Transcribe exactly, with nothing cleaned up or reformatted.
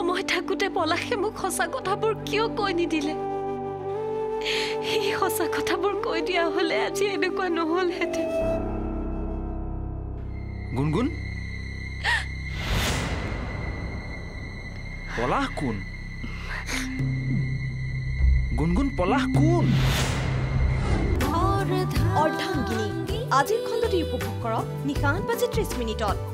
সময় থাকোতে পলাশে মোক সঁচা কথাবোৰ কিয় কৈ নিদিলে এই সঁচা কথাবোৰ কৈ দিয়া হলে আজি এনেকুৱা নহলহেঁতেন গুণগুণ পলাশ কোন গুণগুণ পলাশ কোন অৰ্ধাংগিনী আজিৰ খণ্ডটি উপভোগ কৰক নিশা আঠ বাজি ত্ৰিশ মিনিটত